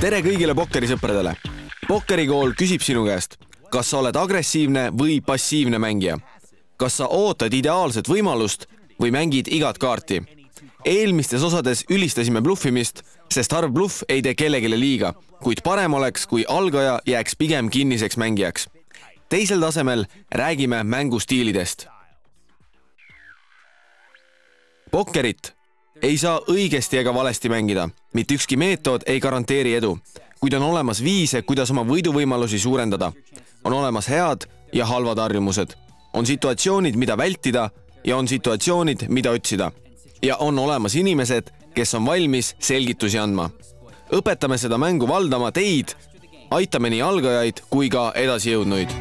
Tere kõigile pokkerisõpradele! Pokkerikool küsib sinu käest, kas sa oled agressiivne või passiivne mängija? Kas sa ootad ideaalset võimalust või mängid igat kaarti? Eelmistes osades ülistasime bluffimist, sest harv bluff ei tee kellegile liiga, kuid parem oleks, kui algaja jääks pigem kinniseks mängijaks. Teisel tasemel räägime mängustiilidest. Pokkerit ei saa õigesti ega valesti mängida. Mitte ükski meetod ei garanteeri edu, kuid on olemas viise, kuidas oma võiduvõimalusi suurendada. On olemas head ja halvad harjumused. On situatsioonid, mida vältida ja on situatsioonid, mida otsida. Ja on olemas inimesed, kes on valmis selgitusi andma. Õpetame seda mängu valdama teid, aitame nii algajaid kui ka edasijõudnuid.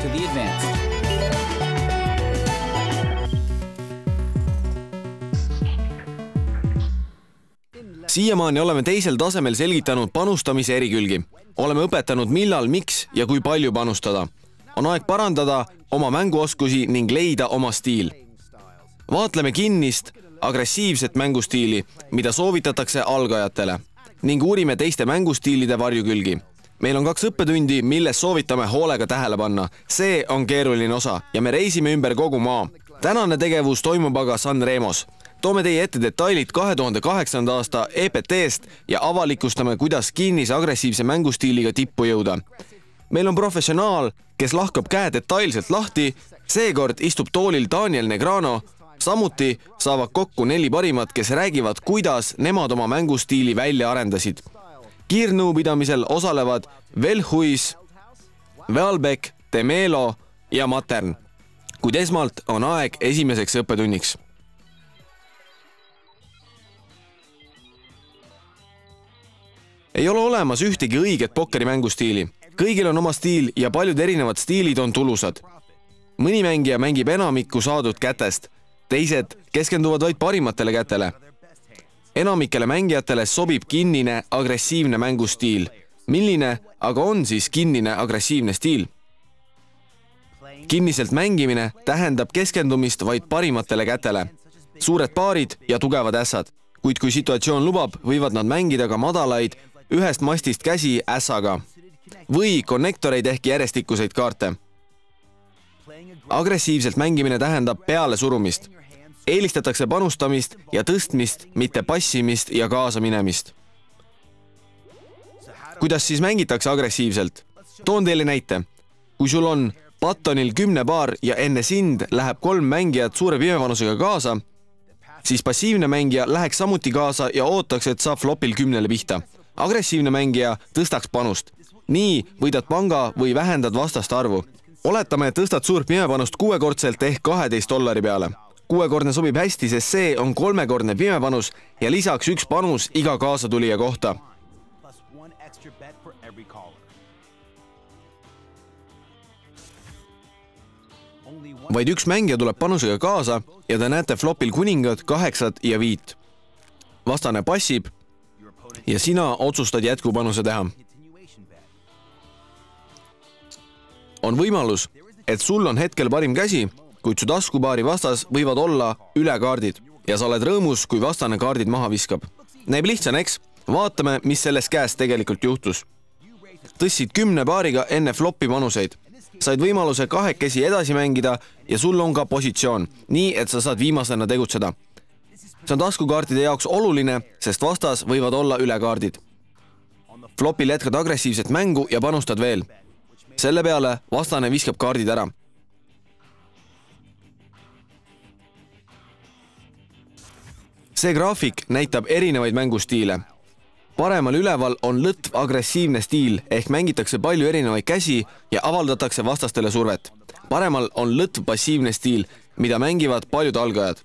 Siiamaani oleme teisel tasemel selgitanud panustamise erikülgi. Oleme õpetanud millal, miks ja kui palju panustada. On aeg parandada oma mänguoskusi ning leida oma stiil. Vaatleme kinnist, agressiivset mängustiili, mida soovitatakse algajatele, ning uurime teiste mängustiilide varjukülgi. Meil on 2 õppetundi, milles soovitame hoolega tähele panna. See on keeruline osa ja me reisime ümber kogu maa. Tänane tegevus toimub aga San Remos. Toome teie ette detailid 2008. aasta EPT-st ja avalikustame, kuidas kinnise agressiivse mängustiiliga tippu jõuda. Meil on professionaal, kes lahkab käe detailselt lahti, seekord istub toolil Daniel Negrano, samuti saavad kokku 4 parimat, kes räägivad, kuidas nemad oma mängustiili välja arendasid. Kiirnõupidamisel osalevad Velhuis, Vealbek, Temelo ja Matern. Kuid esmalt on aeg esimeseks õppetunniks. Ei ole olemas ühtegi õiget pokkeri mängustiili. Kõigil on oma stiil ja paljud erinevad stiilid on tulusad. Mõni mängija mängib enamikku saadud kätest, teised keskenduvad vaid parimatele kätele. Enamikele mängijatele sobib kinnine agressiivne mängustiil. Milline aga on siis kinnine agressiivne stiil? Kinniselt mängimine tähendab keskendumist vaid parimatele kätele. Suured paarid ja tugevad ässad. Kuid kui situatsioon lubab, võivad nad mängida ka madalaid, ühest mastist käsi ässaga või konnektoreid ehk järjestikuseid kaarte. Agressiivselt mängimine tähendab peale surumist. Eelistatakse panustamist ja tõstmist, mitte passimist ja kaasa minemist. Kuidas siis mängitakse agressiivselt? Toon teile näite. Kui sul on pattonil 10 paar ja enne sind läheb 3 mängijat suure pimepanusega kaasa, siis passiivne mängija läheks samuti kaasa ja ootaks, et saab flopil 10 pihta. Agressiivne mängija tõstaks panust. Nii võidad panga või vähendad vastast arvu. Oletame, et tõstad suurt pimepanust 6-kordselt ehk $12 peale. 6-kordne sobib hästi, sest see on 3-kordne pimepanus ja lisaks 1 panus iga kaasatulija kohta. Vaid 1 mängija tuleb panusega kaasa ja te näete flopil kuningad, 8 ja 5. Vastane passib ja sina otsustad jätkupanuse teha. On võimalus, et sul on hetkel parim käsi, kuid su taskupaari vastas võivad olla ülekaardid ja sa oled rõõmus, kui vastane kaardid maha viskab. Näib lihtsane, eks? Vaatame, mis selles käes tegelikult juhtus. Tõstsid 10 paariga enne flopi panuseid. Said võimaluse 2 edasi mängida ja sul on ka positsioon, nii et sa saad viimasena tegutseda. See on taskukaartide jaoks oluline, sest vastas võivad olla ülekaardid. Flopil jätkad agressiivset mängu ja panustad veel. Selle peale vastane viskab kaardid ära. See graafik näitab erinevaid mängustiile. Paremal üleval on lõtv agressiivne stiil ehk mängitakse palju erinevaid käsi ja avaldatakse vastastele survet. Paremal on lõtv passiivne stiil, mida mängivad paljud algajad.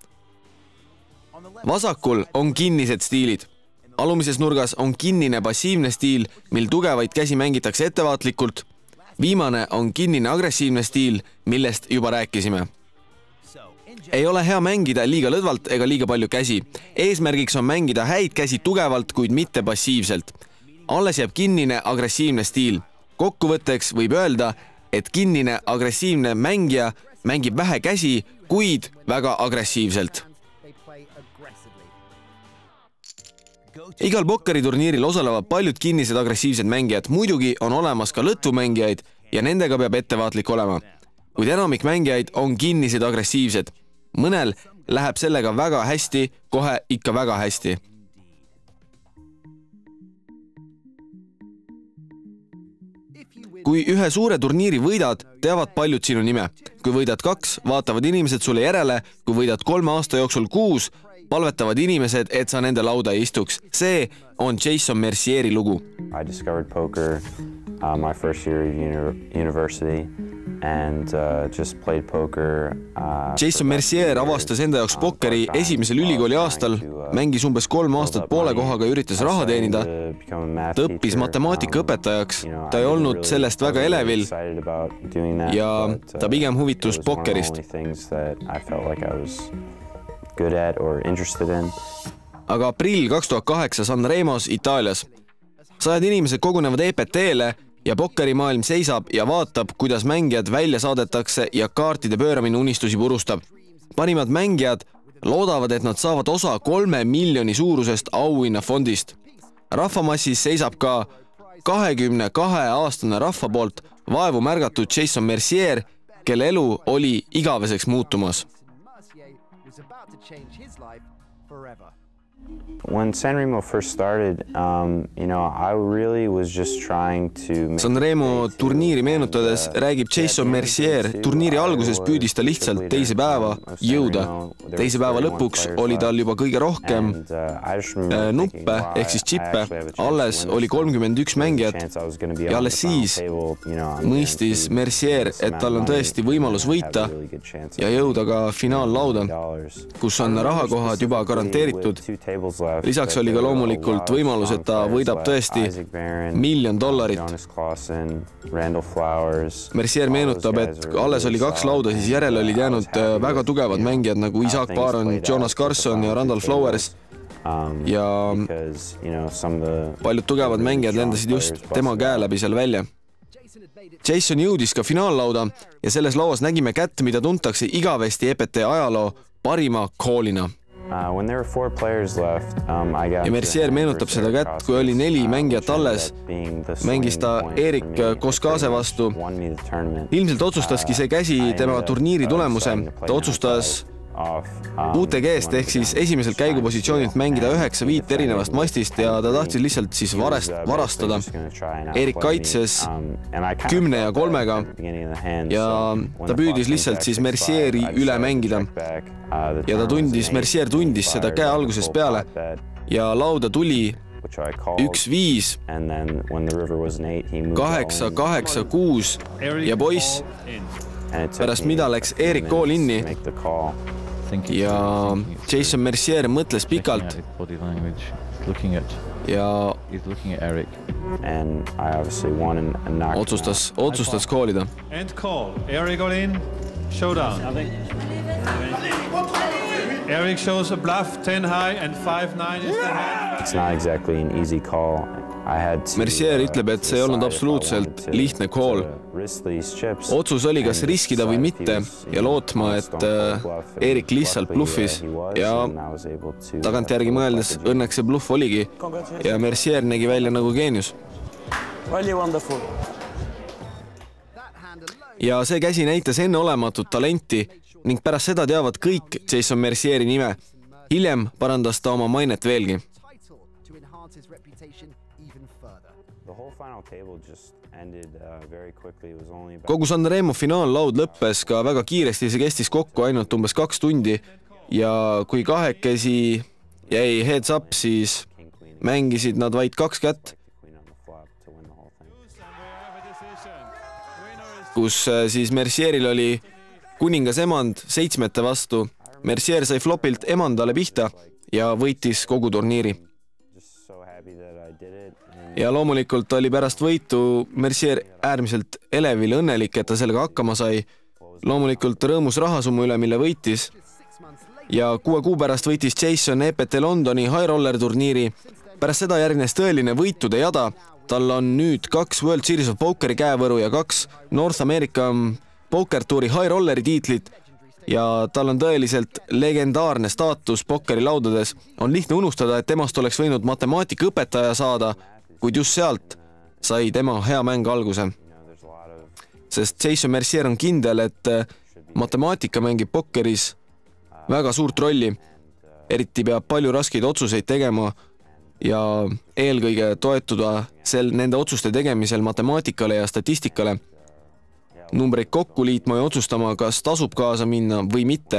Vasakul on kinnised stiilid. Alumises nurgas on kinnine passiivne stiil, mil tugevaid käsi mängitakse ettevaatlikult. Viimane on kinnine agressiivne stiil, millest juba rääkisime. Ei ole hea mängida liiga lõdvalt ega liiga palju käsi. Eesmärgiks on mängida häid käsi tugevalt, kuid mitte passiivselt. Alles jääb kinnine agressiivne stiil. Kokkuvõtteks võib öelda, et kinnine agressiivne mängija mängib vähe käsi, kuid väga agressiivselt. Igal pokkeriturniiril osalevad paljud kinnised agressiivsed mängijad, muidugi on olemas ka lõtvumängijaid ja nendega peab ettevaatlik olema. Kuid enamik mängijaid on kinnised agressiivsed. Mõnel läheb sellega väga hästi, kohe ikka väga hästi. Kui ühe suure turniiri võidad, teavad paljud sinu nime. Kui võidad 2, vaatavad inimesed sulle järele, kui võidad 3 aasta jooksul 6, palvetavad inimesed, et sa nende lauda ei istuks. See on Jason Mercieri lugu. I discovered poker my first year at university and just played poker. Jason Mercier avastas enda jaoks pokkeri esimesel ülikooli aastal, mängis umbes 3 aastat poole kohaga ja üritas raha teenida. Ta õppis matemaatikaõpetajaks, ta ei olnud sellest väga elevil ja ta pigem huvitus pokkerist. Aga aprill 2008 San Remos, Itaalias. 100 inimesed kogunevad EPT-le ja pokkerimaailm seisab ja vaatab, kuidas mängijad välja saadetakse ja kaartide pööramine unistusi purustab. Parimad mängijad loodavad, et nad saavad osa 3 miljoni suurusest auhinnafondist. Rahvamassis seisab ka 22-aastane rahva poolt vaevu märgatud Jason Mercier, kelle elu oli igaveseks muutumas. When Sanremo first started, I really was just trying to... Sanremo turniiri meenutades räägib Jason Mercier, turniiri alguses püüdis ta lihtsalt teise päeva jõuda. Teise päeva lõpuks oli tal juba kõige rohkem nuppe ehk siis chippe. Alles oli 31 mängijat ja alles siis mõistis Mercier, et tal on tõesti võimalus võita ja jõuda ka finaallauda, kus on rahakohad juba garanteeritud. Lisaks oli ka loomulikult võimalus, et ta võidab tõesti $1 miljon. Mercier meenutab, et alles oli 2 lauda, siis järele olid jäänud väga tugevad mängijad nagu Isaac Baron, Jonas Carson ja Randall Flowers. Ja paljud tugevad mängijad lendasid just tema käe läbi seal välja. Jason jõudis ka finaallauda ja selles lauas nägime kätt, mida tuntakse igavesti EPT ajaloo parima callina. Ja Mercier meenutab seda kätt, kui oli 4 mängijat alles, mängis ta Erik Koskase vastu. Ilmselt otsustaski see käsi tema turniiri tulemuse. Ta otsustas UTG-st ehk siis esimeselt käigupositsioonilt mängida 9-5 erinevast mastist ja ta tahtis lihtsalt siis varastada. Erik kaitses 10 ja 3-ga ja ta püüdis lihtsalt siis Mercieri üle mängida. Ja Mercier tundis seda käe algusest peale ja lauda tuli 1-5, 8-8-6 ja poiss, pärast mida läks Erik Kool inni ja Jason Mercier mõtles pikalt ja otsustas koolida. Eric shows a bluff 10 high and 5-9 is the hand. It's not exactly an easy call. Mercier ütleb, et see ei olnud absoluutselt lihtne call. Otsus oli kas riskida või mitte ja lootma, et Erik lihtsalt bluffis ja tagantjärgi mõeldes õnneks see bluff oligi ja Mercier nägi välja nagu geenius. Ja see käsi näitas enneolematut talenti ning pärast seda teavad kõik Jason Mercieri nime. Hiljem parandas ta oma mainet veelgi. Kogu Sanremo finaallaud lõppes ka väga kiiresti, see kestis kokku ainult umbes 2 tundi ja kui kahekesi jäi heads up, siis mängisid nad vaid 2 kätt, kus siis Mercieril oli kuningas emand 7 vastu. Mercier sai flopilt emandale pihta ja võitis kogu turniiri. Ja loomulikult oli pärast võitu Mercier äärmiselt elevil õnnelik, et ta sellega hakkama sai. Loomulikult rõõmus rahasummu üle, mille võitis. Ja 6 kuu pärast võitis Jason EPT Londoni High Roller turniiri. Pärast seda järgnes tõeline võitude jada. Tal on nüüd 2 World Series of Pokeri käevõru ja 2 North America Poker Touri High Rolleri tiitlit. ja tal on tõeliselt legendaarne staatus pokkerilaudades, on lihtne unustada, et temast oleks võinud matemaatikaõpetaja saada, kuid just sealt sai tema hea mäng alguse. Sest Jason Mercier on kindel, et matemaatika mängib pokkeris väga suurt rolli, eriti peab palju raskeid otsuseid tegema ja eelkõige toetuda nende otsuste tegemisel matemaatikale ja statistikale, numbreid kokku liitma ja otsustama, kas tasub kaasa minna või mitte.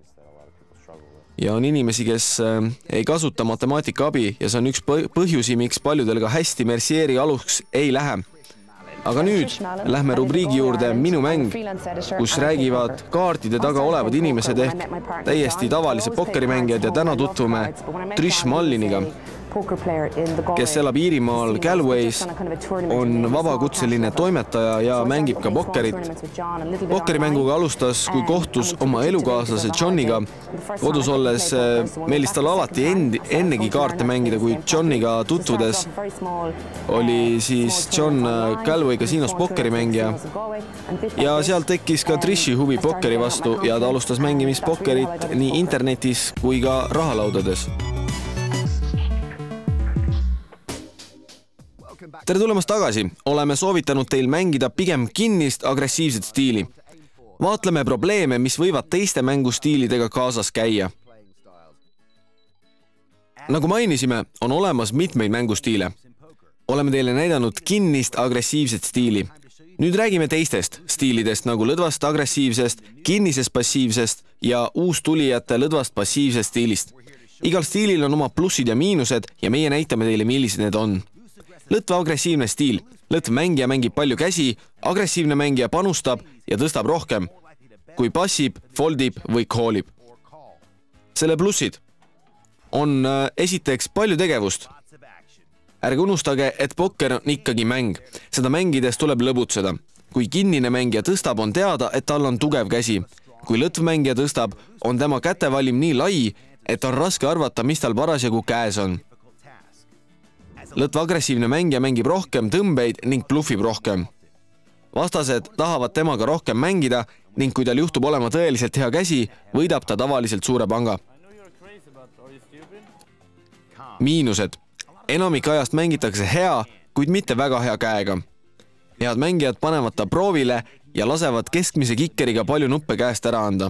Ja on inimesi, kes ei kasuta matemaatika abi ja see on üks põhjusi, miks paljudel ka hästi Mercieri aluks ei lähe. Aga nüüd lähme rubriigi juurde Minu mäng, kus räägivad kaartide taga olevad inimesed ehk täiesti tavalised pokkerimängijad ja täna tutvume Trish Mulliniga, kes elab Iirimaal Galways, on vabakutseline toimetaja ja mängib ka pokkerit. Pokkerimänguga alustas, kui kohtus oma elukaaslase Johniga. Kodus olles meelis tal alati ennegi kaarte mängida, kui Johniga tutvudes oli siis John Galway kasiinos pokkerimängija ja sealt tekkis ka Trishi huvi pokkeri vastu ja ta alustas mängimist pokkerit nii internetis kui ka rahalaudades. Tere tulemast tagasi! Oleme soovitanud teil mängida pigem kinnist agressiivset stiili. Vaatleme probleeme, mis võivad teiste mängustiilidega kaasas käia. Nagu mainisime, on olemas mitmeid mängustiile. Oleme teile näidanud kinnist agressiivset stiili. Nüüd räägime teistest stiilidest nagu lõdvast agressiivsest, kinnisest passiivsest ja uustulijate lõdvast passiivsest stiilist. Igal stiilil on oma plussid ja miinused ja meie näitame teile, millised need on. Lõtva agressiivne stiil. Lõtv mängija mängib palju käsi, agressiivne mängija panustab ja tõstab rohkem, kui passib, foldib või callib. Selle plussid on esiteks palju tegevust. Ärge unustage, et pokker on ikkagi mäng. Seda mängides tuleb lõbutseda. Kui kinnine mängija tõstab, on teada, et tal on tugev käsi. Kui lõtv mängija tõstab, on tema kätevalim nii lai, et on raske arvata, mis tal parasjagu käes on. Lõtv agressiivne mängija mängib rohkem tõmbeid ning bluffib rohkem. Vastased tahavad temaga rohkem mängida ning kui tal juhtub olema tõeliselt hea käsi, võidab ta tavaliselt suure panga. Miinused. Enamik ajast mängitakse hea, kuid mitte väga hea käega. Head mängijad panevad ta proovile ja lasevad keskmise kikkeriga palju nuppe käest ära anda.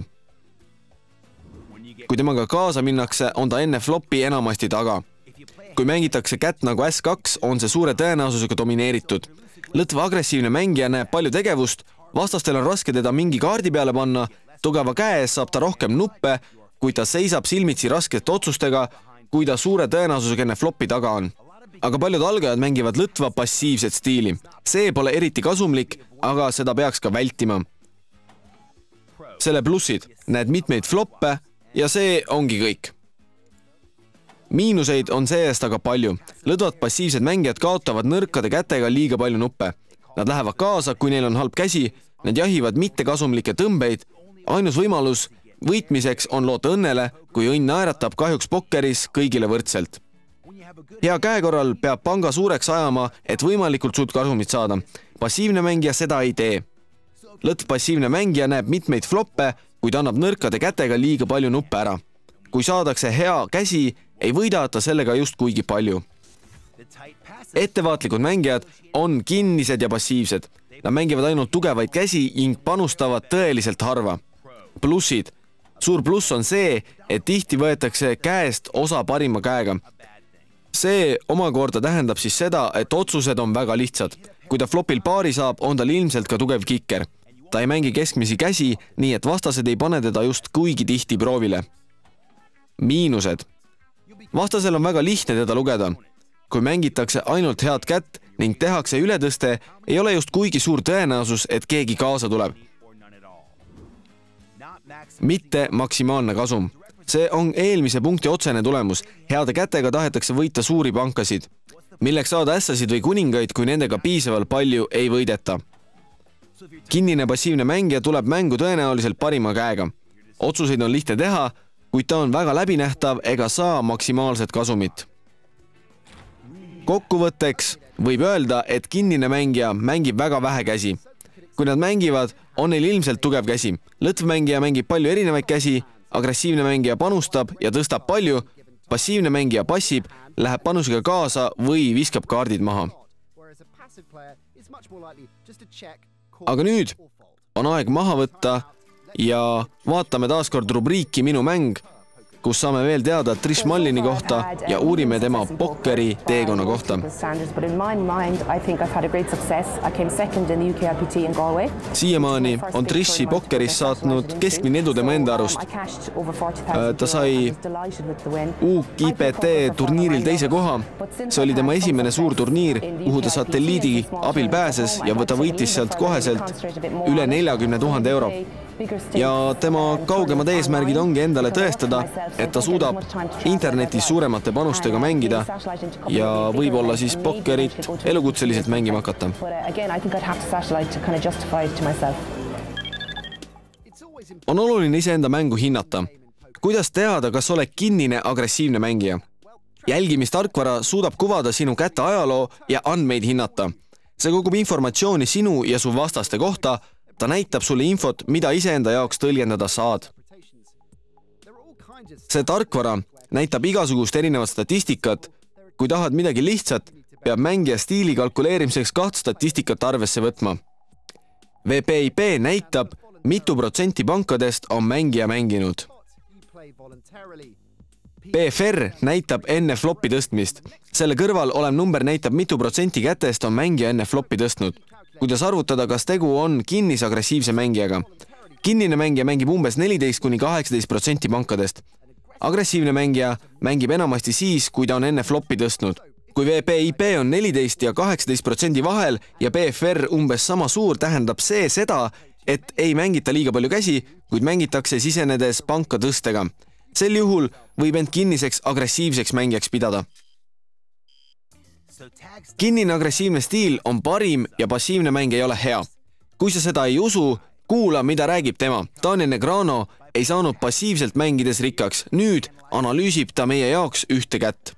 Kui temaga kaasa minnakse, on ta enne flopi enamasti taga. Kui mängitakse kätt nagu S2, on see suure tõenäosusega domineeritud. Lõtva agressiivne mängija näeb palju tegevust, vastastel on raske teda mingi kaardi peale panna, tugeva käe ees saab ta rohkem nuppe, kui ta seisab silmitsi raskete otsustega, kui ta suure tõenäosusega enne flopi taga on. Aga paljud algajad mängivad lõtva passiivset stiili. See pole eriti kasumlik, aga seda peaks ka vältima. Selle plussid, näed mitmeid floppe ja see ongi kõik. Miinuseid on see-eest aga palju. Lõdvad passiivsed mängijad kaotavad nõrkade kätega liiga palju nuppe. Nad lähevad kaasa, kui neil on halb käsi, nad jahivad mittekasumlikke tõmbeid. Ainus võimalus võitmiseks on loota õnnele, kui õnn naeratab kahjuks pokkeris kõigile võrdselt. Hea käe korral peab panga suureks ajama, et võimalikult suurt kasumit saada. Passiivne mängija seda ei tee. Lõtv passiivne mängija näeb mitmeid floppe, kuid annab nõrkade kätega liiga palju nuppe ära. Kui saadakse hea käsi, ei võidata sellega just kuigi palju. Ettevaatlikud mängijad on kinnised ja passiivsed. Nad mängivad ainult tugevaid käsi ning panustavad tõeliselt harva. Plussid. Suur pluss on see, et tihti võetakse käest osa parima käega. See omakorda tähendab siis seda, et otsused on väga lihtsad. Kui ta flopil paari saab, on tal ilmselt ka tugev kikker. Ta ei mängi keskmisi käsi, nii et vastased ei pane teda just kuigi tihti proovile. Miinused. Vastasel on väga lihtne teda lugeda. Kui mängitakse ainult head kätt ning tehakse ületõste, ei ole just kuigi suur tõenäosus, et keegi kaasa tuleb. Mitte maksimaalne kasum. See on eelmise punkti otsene tulemus. Heade kätega tahetakse võita suuri pankasid. Milleks saada ässasid või kuningaid, kui nendega piisavalt palju ei võideta. Kinnine passiivne mängija tuleb mängu tõenäoliselt parima käega. Otsuseid on lihtne teha, kuid ta on väga läbinähtav ega saa maksimaalset kasumit. Kokkuvõtteks võib öelda, et kinnine mängija mängib väga vähe käsi. Kui nad mängivad, on neil ilmselt tugev käsi. Lõtv-mängija mängib palju erinevaid käsi, agressiivne mängija panustab ja tõstab palju, passiivne mängija passib, läheb panusega kaasa või viskab kaardid maha. Aga nüüd on aeg maha võtta ja vaatame taaskord rubriiki Minu mäng, kus saame veel teada Trish Mullini kohta ja uurime tema pokkeri teekonna kohta. Siiamaani on Trishi pokkeris saatnud keskmine edu tema enda arust. Ta sai UKIPT turniiril teise koha. See oli tema esimene suur turniir, kuhu ta satelliidi abil pääses ja ta võitis sealt koheselt üle 40 000 euro. Ja tema kaugemad eesmärgid ongi endale tõestada, et ta suudab internetis suuremate panustega mängida ja võib-olla siis pokkerit elukutseliselt mängima hakata. On oluline iseenda mängu hinnata. Kuidas teada, kas oled kinnine agressiivne mängija? Jälgimistarkvara suudab kuvada sinu kätte ajaloo ja andmeid hinnata. See kogub informatsiooni sinu ja su vastaste kohta. Ta näitab sulle infot, mida iseenda jaoks tõlgendada saad. See tarkvara näitab igasugust erinevat statistikat. Kui tahad midagi lihtsat, peab mängija stiili kalkuleerimiseks 2 statistikat arvesse võtma. VPIP näitab, mitu protsenti pankadest on mängija mänginud. PFR näitab enne flopi tõstmist. Selle kõrval olev number näitab, mitu protsenti kätest on mängija enne flopi tõstnud. Kuidas arvutada, kas tegu on kinnis agressiivse mängijaga? Kinnine mängija mängib umbes 14–18% pankadest. Agressiivne mängija mängib enamasti siis, kui ta on enne flopi tõstnud. Kui VPIP on 14 ja 18% vahel ja PFR umbes sama suur, tähendab see seda, et ei mängita liiga palju käsi, kuid mängitakse sisenedes panka tõstega. Sel juhul võib end kinniseks agressiivseks mängijaks pidada. Kinnine agressiivne stiil on parim ja passiivne mäng ei ole hea. Kui sa seda ei usu, kuula, mida räägib tema. Daniel Negreanu ei saanud passiivselt mängides rikkaks. Nüüd analüüsib ta meie jaoks ühte kätt.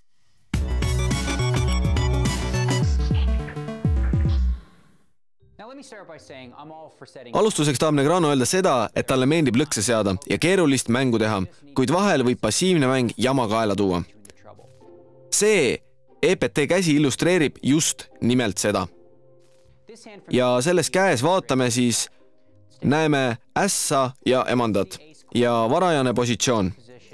Alustuseks tahab Negreanu öelda seda, et talle meeldib lõkse seada ja keerulist mängu teha, kuid vahel võib passiivne mäng jama kaela tuua. See EPT käsi illustreerib just nimelt seda. Ja selles käes vaatame siis, näeme ässa ja emandat ja varajane positsioon.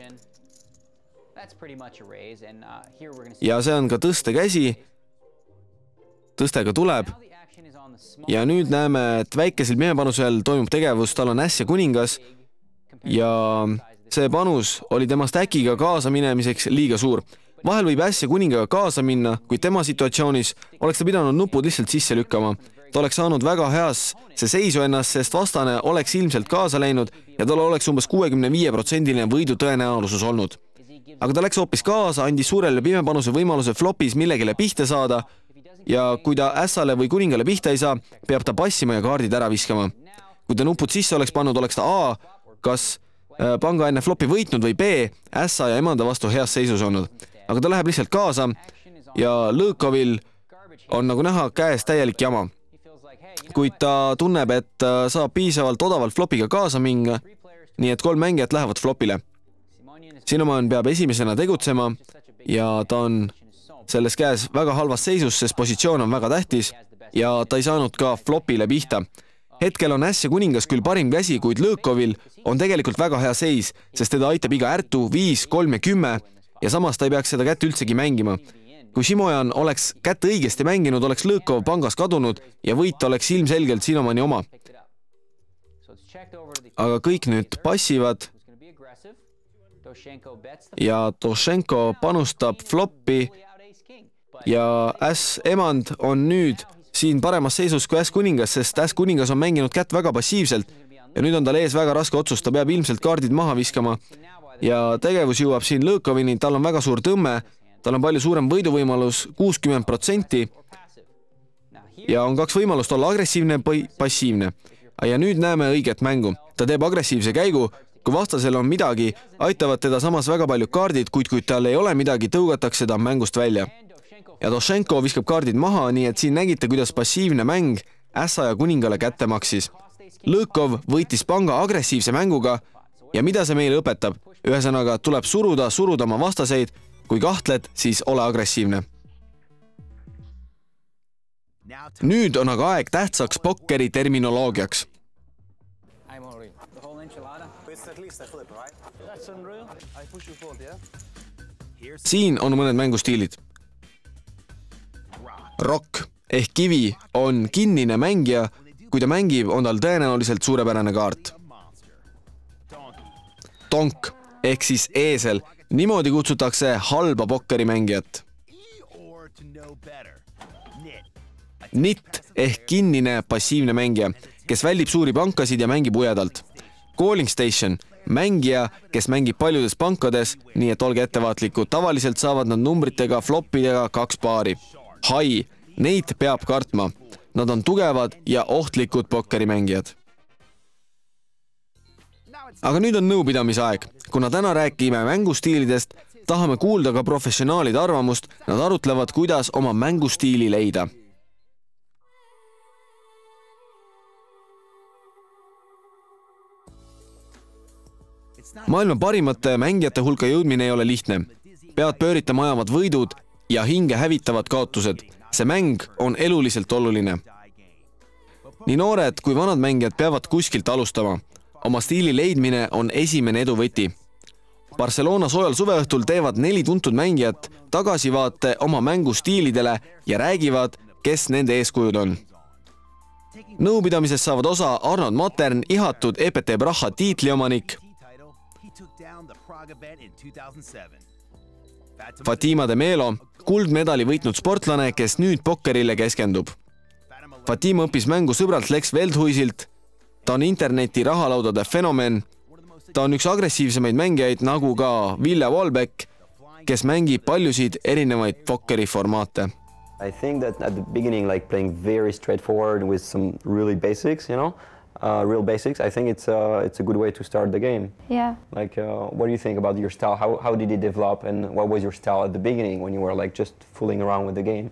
Ja see on ka tõste käsi. Tõstega tuleb. Ja nüüd näeme, et väikesel pimepanusel toimub tegevus, tal on äss ja kuningas ja see panus oli tema stäkiga kaasa minemiseks liiga suur. Vahel võib äss ja kuningaga kaasa minna, kuid tema situatsioonis oleks ta pidanud nupud lihtsalt sisse lükkama. Ta oleks saanud väga heas see seisu ennast, sest vastane oleks ilmselt kaasa läinud ja tal oleks umbes 65% võidu tõenäosus olnud. Aga ta läks hoopis kaasa, andis suurele pimepanuse võimaluse flopis millegile pihta saada ja kui ta ässale või kuningale pihta ei saa, peab ta passima ja kaardid ära viskama. Kui ta nupud sisse oleks pannud, oleks ta A, kas panga enne flopi võitnud või B, ässa ja emanda vastu heas seisus olnud. Aga ta läheb lihtsalt kaasa ja Lõõkovil on nagu näha käes täielik jama. Kuid ta tunneb, et saab piisavalt odavalt flopiga kaasa minna, nii et 3 mängijat lähevad flopile. Sinoman peab esimesena tegutsema ja ta on selles käes väga halvas seisus, sest positsioon on väga tähtis ja ta ei saanud ka flopile pihta. Hetkel on äss ja kuningas küll parim käsi, kuid Lõõkovil on tegelikult väga hea seis, sest teda aitab iga ärtu 5, 3 ja 10 ja samas ta ei peaks seda kätt üldsegi mängima. Kui Simojan oleks kätt õigesti mänginud, oleks Lõõkov pangas kadunud ja võit oleks ilmselgelt Sinomani oma. Aga kõik nüüd passivad ja Toshenko panustab floppi ja äss emand on nüüd siin paremas seisus kui äss kuningas, sest äss kuningas on mänginud kätt väga passiivselt ja nüüd on tal ees väga raske otsus, ta peab ilmselt kaardid maha viskama ja tegevus jõuab siin Lõõkovini, tal on väga suur tõmme, tal on palju suurem võiduvõimalus 60% ja on 2 võimalust olla agressiivne või passiivne. Ja nüüd näeme õiget mängu. Ta teeb agressiivse käigu, kui vastasel on midagi, aitavad teda samas väga palju kaardid, kuid kui tal ei ole midagi, tõugatakse ta mängust välja. Ja Toshenko viskab kaardid maha, nii et siin nägite, kuidas passiivne mäng ässa ja kuningale kätte maksis. Lõõkov võitis panga agressiivse mänguga ja mida see meile õpetab? Ühesõnaga, tuleb suruda oma vastaseid, kui kahtled, siis ole agressiivne. Nüüd on aga aeg tähtsaks pokkeri terminoloogiaks. Siin on mõned mängustiilid. Rock ehk kivi on kinnine mängija, kui ta mängib, on tal tõenäoliselt suurepärane kaart. Tonk ehk siis eesel, niimoodi kutsutakse halba pokkerimängijat. Nitt ehk kinnine passiivne mängija, kes väldib suuri pankasid ja mängib ujedalt. Calling station, mängija, kes mängib paljudes pankades, nii et olge ettevaatlikud, tavaliselt saavad nad numbritega, floppidega 2 paari. Hai, neid peab kartma. Nad on tugevad ja ohtlikud pokkerimängijad. Aga nüüd on nõupidamise aeg. Kuna täna räägime mängustiilidest, tahame kuulda ka professionaalide arvamust, nad arutlevad, kuidas oma mängustiili leida. Maailma parimate mängijate hulka jõudmine ei ole lihtne. Pead pööritama ajavad võidud ja hinge hävitavad kaotused. See mäng on eluliselt oluline. Nii noored kui vanad mängijad peavad kuskilt alustama. Oma stiili leidmine on esimene edu võti. Barcelona soojal suveõhtul teevad 4 tuntud mängijat tagasivaate oma mängustiilidele ja räägivad, kes nende eeskujud on. Nõupidamisest saavad osa Arnold Matern, ihatud EPT Braha tiitliomanik, Fatima de Melo, kuldmedali võitnud sportlane, kes nüüd pokkerile keskendub. Fatima õppis mängu sõbralt Lex Veldhuisilt, ta on interneti rahalaudade fenomen, ta on üks agressiivsemaid mängijaid nagu ka Ville Walbeck, kes mängib paljusid erinevaid pokkeri formaate. I think that at the beginning, like playing very straightforward with some really basics, you know, real basics, I think it's a good way to start the game. Yeah. Like, what do you think about your style? How did it develop, and what was your style at the beginning when you were like just fooling around with the game?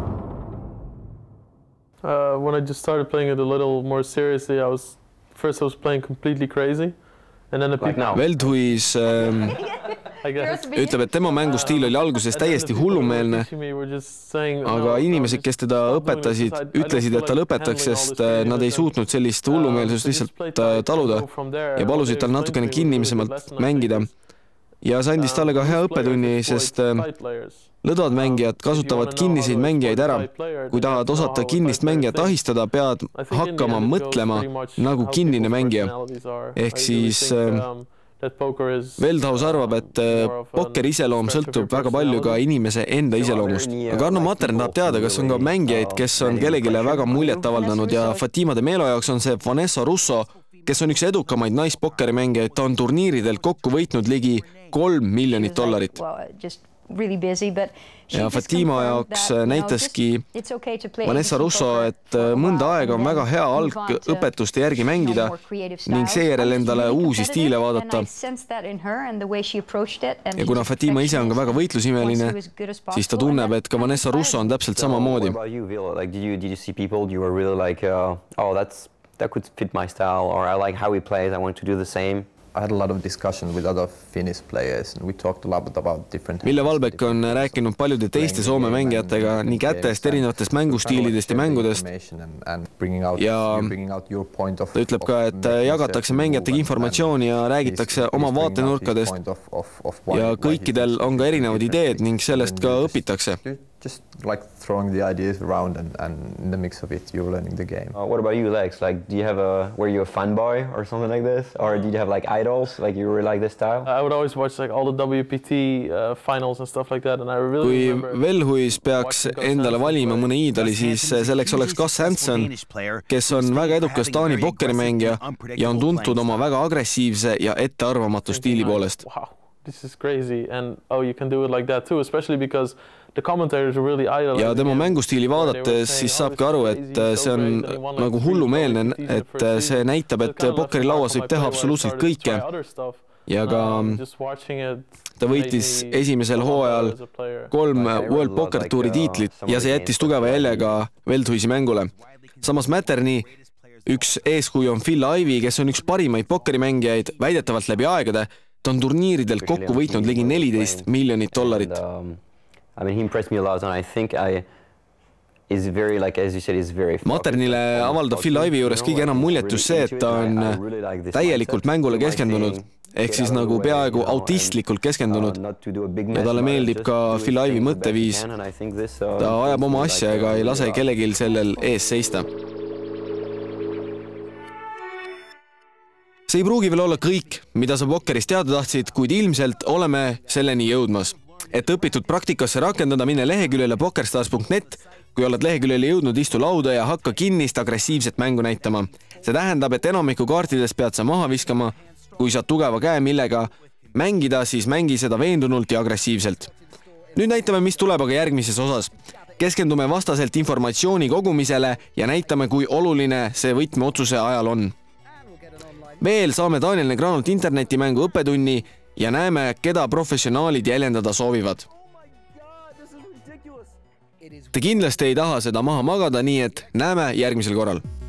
When I just started playing it a little more seriously, I was playing completely crazy, and then the people. Veldhuis ütleb, et tema mängustiil oli alguses täiesti hullumeelne, aga inimesed, kes teda õpetasid, ütlesid, et ta lõpetaks, sest nad ei suutnud sellist hullumeelsust lihtsalt taluda ja palusid tal natukene kinnimisemalt mängida. Ja see andis talle ka hea õppetunni, sest lõdvad mängijad kasutavad kinniseid mängijaid ära. Kui tahad osata kinnist mängijat ahistada, pead hakkama mõtlema nagu kinnine mängija. Ehk siis Veldhaus arvab, et pokkeri iseloom sõltub väga palju ka inimese enda iseloomust. Aga Arno Matern tahab teada, kas on ka mängijaid, kes on kellegile väga muljet avaldanud ja Fatima de Melo jaoks on see Vanessa Russo, kes on üks edukamaid naispokkerimängijaid. Ta on turniiridelt kokku võitnud ligi $3 miljonit. Ja Fatima jaoks näitaski Vanessa Russo, et mõnda aega on väga hea algõpetuste järgi mängida ning seejärel endale uusi stiile vaadata. Ja kuna Fatima ise on ka väga võitlusimeline, siis ta tunneb, et ka Vanessa Russo on täpselt samamoodi. That could fit my style, or I like how he plays, I want to do the same. I had a lot of discussions with other Finnish players and we talked a lot about different. Ville Walbeck on rääkinud paljude teiste Soome mängijatega nii kätest, erinevatest mängustiilidest ja mängudest. Ja ta ütleb ka, et jagatakse mängijatega informatsiooni ja räägitakse oma vaatenurkadest ja kõikidel on ka erinevad ideed ning sellest ka õpitakse. Just like throwing the ideas around and in the mix of it you're learning the game. What about you, Lex? Like, were you a fanboy or something like this, or did you have like idols, like you really like this style? I would always watch like all the WPT finals and stuff like that, and I really remember. Kui Veldhuis peaks endale valima mõne iidoli, siis selleks oleks Gus Hansen, kes on väga edukas Taani pokkerimängija ja on tuntud oma väga agressiivse ja ettearvamatu stiili poolest. Wow, this is crazy, and you can do it like that too, especially because ja tema mängustiili vaadates siis saabki aru, et see on nagu hullumeelne, et see näitab, et pokkerilauas võib teha absoluutselt kõike. Ja ka ta võitis esimesel hooajal 3 World Poker Touri tiitlit ja see jättis tugeva jäljega Veldhuisi mängule. Samas Matterni üks eeskuju on Phil Ivey, kes on üks parimaid pokkerimängijaid väidetavalt läbi aegade. Ta on turniiridelt kokku võitnud ligi $14 miljonit. I mean, he impressed me a lot, and I think is very, like as you said, is very. Maternile avaldab Phil Ivey juures kõige enam muljet just see, et ta on täielikult mängule keskendunud, ehk siis nagu peaaegu autistlikult keskendunud. Ja talle meeldib ka Phil Ivey mõtteviis. Ta ajab oma asja ega ei lase kellegil sellel ees seista. See ei pruugi veel olla kõik, mida sa pokkeris teada tahtsid, kuid ilmselt oleme selleni jõudmas. Et õpitud praktikasse rakendada, mine leheküljele pokerstars.net. Kui oled leheküljele jõudnud, istu lauda ja hakka kinnist agressiivset mängu näitama. See tähendab, et enamiku kaartidest pead sa maha viskama. Kui saad tugeva käe, millega mängida, siis mängi seda veendunult ja agressiivselt. Nüüd näitame, mis tuleb aga järgmises osas. Keskendume vastaselt informatsiooni kogumisele ja näitame, kui oluline see võtmeotsuse ajal on. Veel saame Daniel Negranult internetimängu õppetunni ja näeme, keda professionaalid jäljendada soovivad. Te kindlasti ei taha seda maha magada, nii et näeme järgmisel korral.